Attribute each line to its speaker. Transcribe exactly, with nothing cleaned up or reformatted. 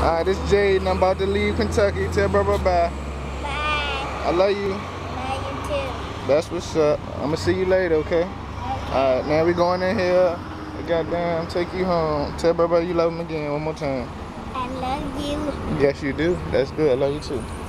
Speaker 1: Alright, this is Jadyn. I'm about to leave Kentucky. Tell bro bye bye.
Speaker 2: Bye.
Speaker 1: I love you.
Speaker 2: Love you too.
Speaker 1: That's what's up. I'm gonna see you later, okay?
Speaker 2: Okay.
Speaker 1: Alright, now we going in here. Goddamn, take you home. Tell bro bye you love him again one more time.
Speaker 2: I love you.
Speaker 1: Yes, you do. That's good. I love you too.